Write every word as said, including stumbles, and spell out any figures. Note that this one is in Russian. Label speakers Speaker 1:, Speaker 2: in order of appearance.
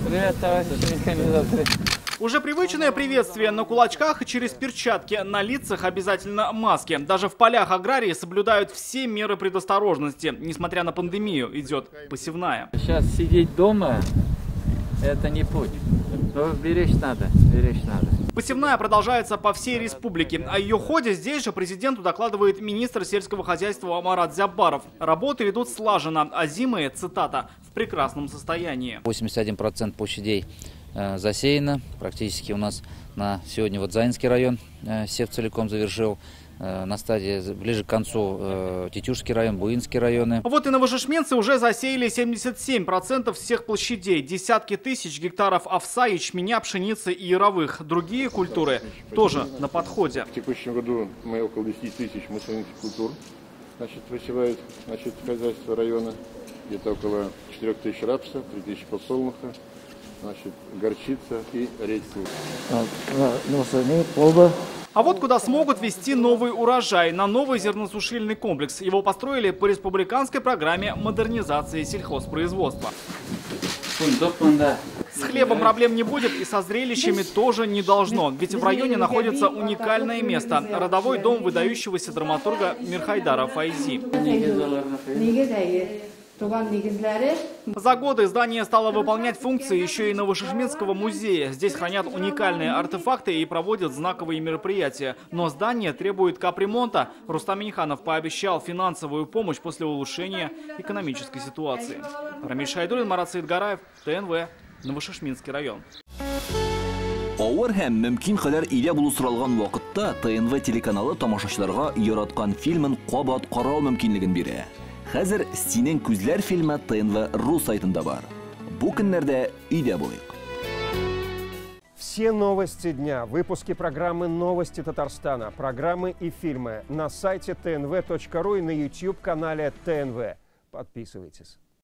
Speaker 1: Привет, товарищи механизаторы.
Speaker 2: Уже привычное приветствие на кулачках и через перчатки, на лицах обязательно маски. Даже в полях аграрии соблюдают все меры предосторожности. Несмотря на пандемию, идет посевная.
Speaker 1: Сейчас сидеть дома – это не путь. Но беречь надо, беречь надо.
Speaker 2: Посевная продолжается по всей республике. О ее ходе здесь же президенту докладывает министр сельского хозяйства Марат Зябаров. Работы ведут слаженно, а зимы, цитата, в прекрасном состоянии.
Speaker 3: восемьдесят один процент площадей э, засеяно. Практически у нас на сегодня вот Заинский район э, сев целиком завершил. Э, на стадии ближе к концу э, Тетюшский район, Буинский районы.
Speaker 2: Вот и новошишменцы уже засеяли семьдесят семь процентов всех площадей. Десятки тысяч гектаров овса, ячменя, пшеницы и яровых. Другие культуры тоже на подходе.
Speaker 4: В текущем году мы около десяти тысяч маслянистых культур значит, высевают значит, хозяйство района. Где-то около четырёх тысяч рапса, три тысячи подсолнуха, значит, горчица и рейсы.
Speaker 2: А вот куда смогут везти новый урожай, на новый зерносушильный комплекс. Его построили по республиканской программе модернизации сельхозпроизводства. С хлебом проблем не будет и со зрелищами тоже не должно. Ведь в районе находится уникальное место – родовой дом выдающегося драматурга Мирхайдара Файзи. За годы здание стало выполнять функции еще и Новошишменского музея. Здесь хранят уникальные артефакты и проводят знаковые мероприятия. Но здание требует капремонта. Рустам Миниханов пообещал финансовую помощь после улучшения экономической ситуации. Рамиль Шайдуллин, Марат Саидгараев, ТНВ, Новошишменский район.
Speaker 5: Авыр һәм мөмкин кадәр илә булу соралган вакытта ТНВ телеканалы тамашачыларга яраткан фильмын кабат карау мөмкинлеген бирә. Хәзер «Синең күзләр» фильмы ТНВ ру сайтында бар. Бу көннәрдә өйдә булыйк.
Speaker 6: Все новости дня, выпуски программы «Новости Татарстана», программы и фильмы на сайте тэ эн вэ точка ру и на YouTube-канале ТНВ. Подписывайтесь.